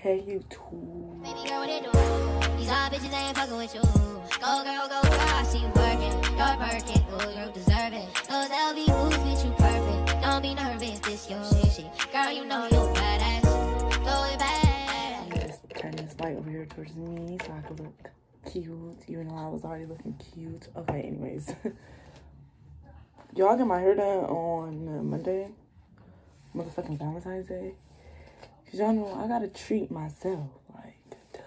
Hey, YouTube. Baby girl, what it do? These all bitches ain't fucking with you. Go girl, I see you working. You're perfect, oh, you deserve it. Those LV moves fit you perfect. Don't be nervous, this your shit. Girl, you know you're badass. Throw it back. Let's turn this light over here towards me so I can look cute, even though I was already looking cute. Okay, anyways. Y'all get my hair done on Monday, motherfucking Valentine's Day. Cause y'all know I gotta treat myself, like, duh.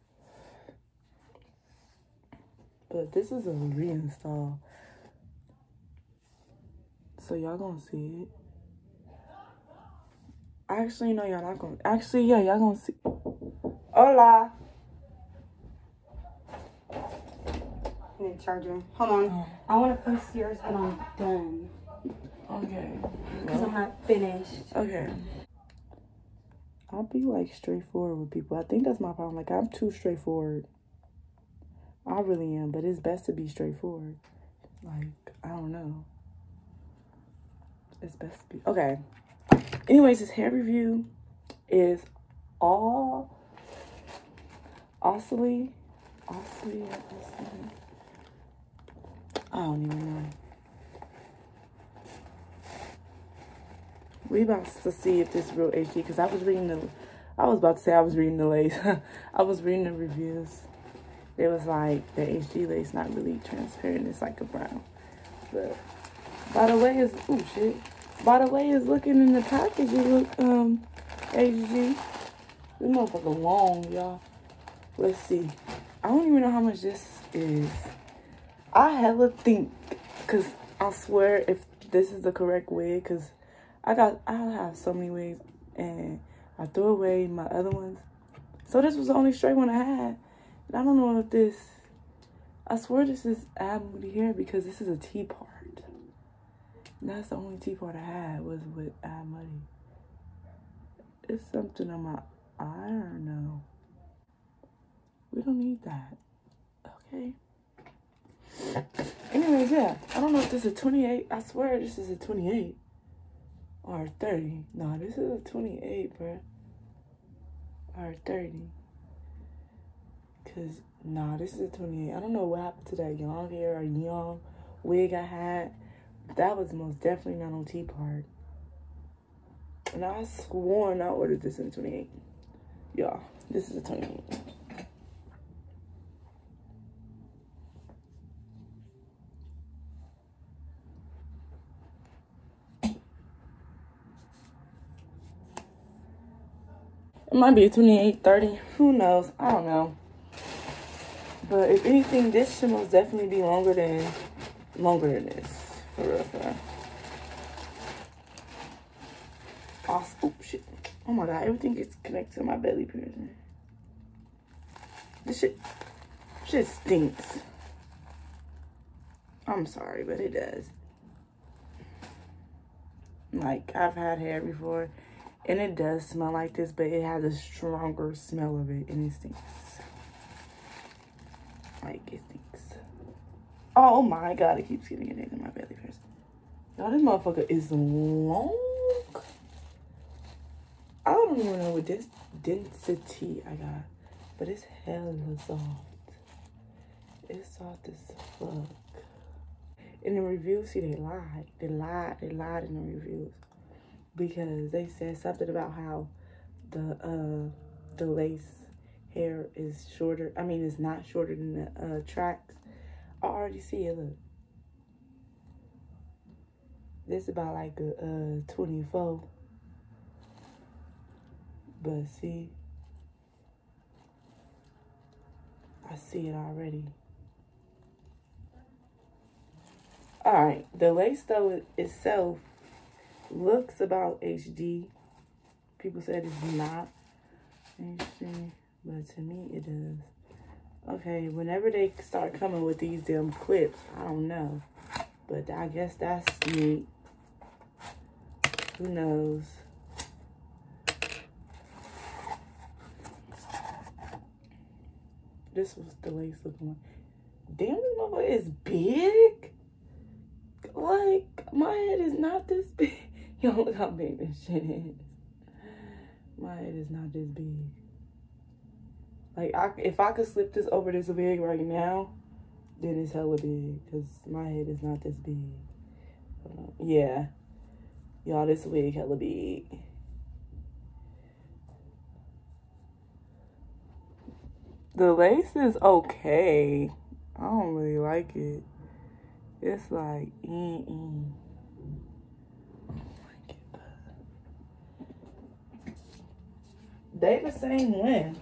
But this is a reinstall, so y'all gonna see it. Actually, no, y'all not gonna. Actually, yeah, y'all gonna see. Hola. I need a charger. Hold on. Oh. I want to post yours when I'm done. Okay. Because I'm not finished. Okay. I'll be like straightforward with people. I think that's my problem. Like, I'm too straightforward. I really am, but it's best to be straightforward. Like, I don't know. It's best to be. Okay. Anyways, this hair review is all Ossilee. I don't even know. We about to see if this is real HD, because I was about to say I was reading the lace. I was reading the reviews. It was like the HD lace not really transparent. It's like a brown. But by the way, it's looking in the package. It look HD. This motherfucker long, y'all. Let's see. I don't even know how much this is. I hella think, because I swear if this is the correct wig, because I have so many wigs and I threw away my other ones. So this was the only straight one I had. And I don't know if this, I swear this is ab moody hair, because this is a T part. And that's the only T part I had was with ab muddy. It's something on my eye, I don't know. We don't need that. Okay. Anyways, yeah. I don't know if this is a 28. I swear this is a 28. Or 30. No, this is a 28, bro. Or 30. Because, nah, this is a 28. I don't know what happened to that young hair or young wig I had. That was most definitely not on T-part. And I sworn I ordered this in a 28. Y'all, this is a 28. It might be a 28, 30. Who knows? I don't know. But if anything, this should most definitely be longer than this. For real, for real. Oh, shit. Oh my god, everything gets connected to my belly piercing. This shit stinks. I'm sorry, but it does. Like, I've had hair before. And it does smell like this, but it has a stronger smell of it, and it stinks. Like, it stinks. Oh my god, it keeps getting it in my belly first. Y'all, this motherfucker is long. I don't even know what this density I got, but it's hella soft. It's soft as fuck. In the reviews, see, they lied in the reviews. Because they said something about how the lace hair is shorter. I mean, it's not shorter than the tracks. I already see it, look. This is about like a 24. But see, I see it already. Alright, the lace though itself looks about HD. People said it's not HD, but to me it does. Okay, whenever they start coming with these damn clips, I don't know. But I guess that's neat. Who knows? This was the lace looking like. Damn, this motherfucker is big. Like, my head is not this big. Yo, look how big this shit is. My head is not this big. Like, if I could slip this over this wig right now, then it's hella big. Because my head is not this big. Yeah. Y'all, this wig hella big. The lace is okay. I don't really like it. It's like, I don't like it. They the same length.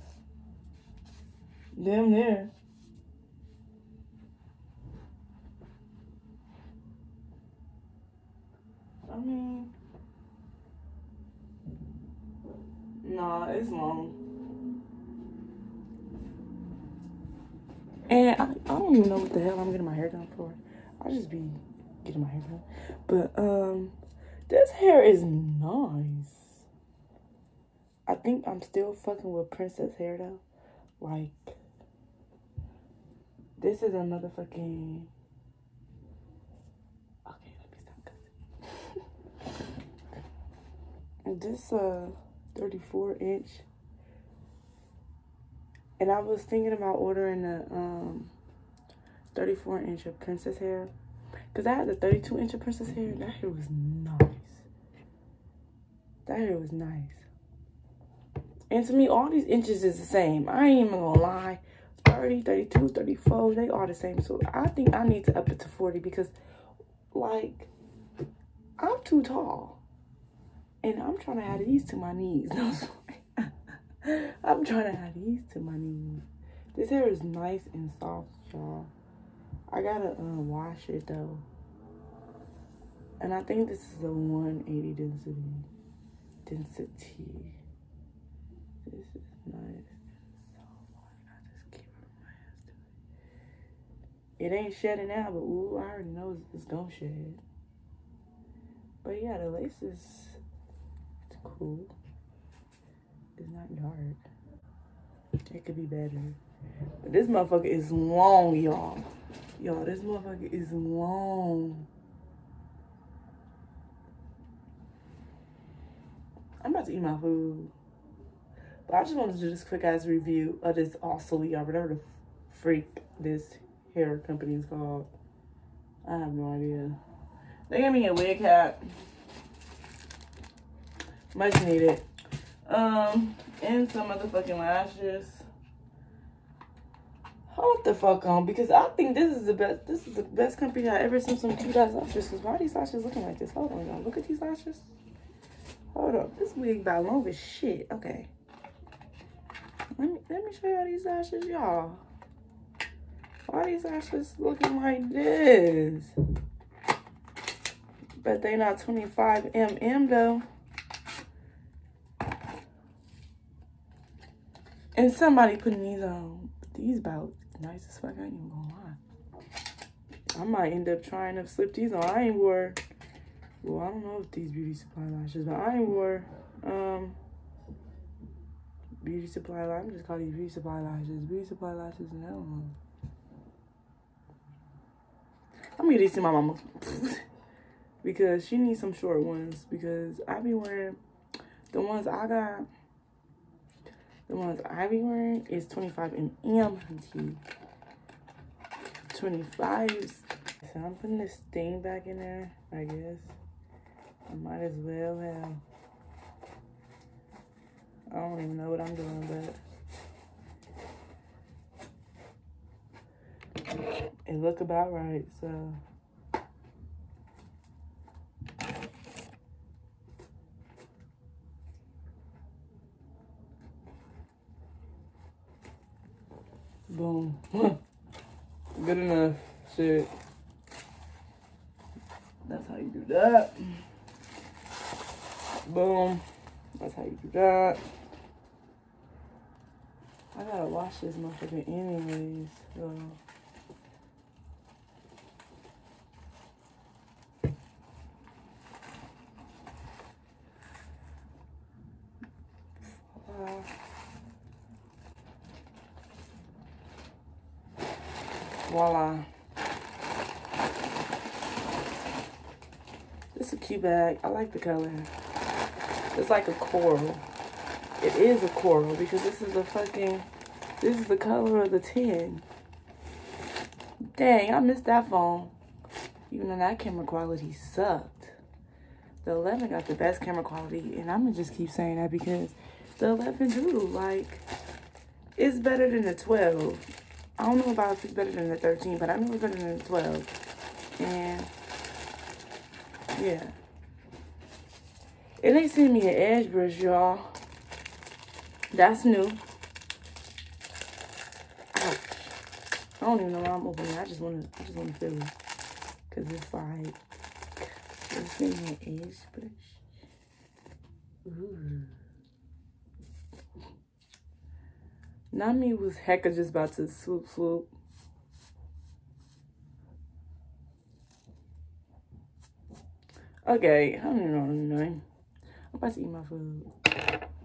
Damn near. I mean, nah, it's long. And I don't even know what the hell I'm getting my hair done for. I'll just be getting my hair done. But, this hair is nice. I think I'm still fucking with princess hair, though. Like, this is a motherfucking... Okay, let me stop cussing. This, 34-inch. And I was thinking about ordering a 34-inch of princess hair. Because I had the 32-inch of princess hair. That hair was nice. That hair was nice. And to me, all these inches is the same. I ain't even gonna lie. 30, 32, 34, they are the same. So I think I need to up it to 40 because, like, I'm too tall. And I'm trying to have these to my knees. No, I'm trying to have these to my knees. This hair is nice and soft, y'all. I gotta wash it, though. And I think this is a 180 density. This is nice. So I just keep my hands to it. It ain't shedding out, but ooh, I already know it's gonna shed. But yeah, the lace is cool. It's not dark. It could be better. But this motherfucker is long, y'all. Y'all, this motherfucker is long. I'm about to eat my food. But I just wanted to do this quick ass review of this Ossilee or whatever the freak this hair company is called. I have no idea. They gave me a wig cap. Much needed. And some motherfucking lashes. Hold the fuck on, because I think this is the best. This is the best company I ever seen some cute ass lashes. Cause why are these lashes looking like this? Hold on, y'all. Look at these lashes. Hold up. This wig about long as shit. Okay. Let me show y'all these lashes, y'all. Why are these lashes looking like this? But they not 25 mm though. And somebody putting these on. These about nice as fuck. I ain't even gonna lie. I might end up trying to slip these on. I ain't wore. Well, I don't know if these beauty supply lashes, but I ain't wore beauty supply lashes. I'm just calling these beauty supply lashes. Beauty supply lashes and hell no. I'm gonna get these to my mama. Because she needs some short ones. Because I be wearing the ones I got. The ones I be wearing is 25 mm. 25s. So I'm putting this stain back in there, I guess. I might as well have. I don't even know what I'm doing, but it look about right, so. Boom. Good enough. Shit. That's how you do that. Boom. That's how you do that. I gotta wash this motherfucker anyways, so. Voila. This is a cute bag. I like the color. It's like a coral. It is a coral because this is a fucking This is the color of the 10. Dang, I missed that phone. Even though that camera quality sucked. The 11 got the best camera quality, and I'm gonna just keep saying that because the 11 do, like, it's better than the 12. I don't know about if it's better than the 13, but I know it's better than the 12. And, yeah. And they sent me an edge brush, y'all. That's new. Ouch. I don't even know why I'm opening it. I just wanna feel it. Cause it's like, they sent me an edge brush. Ooh. Nami was hecka just about to swoop. Okay, I don't even know her name. I'm about to eat my food.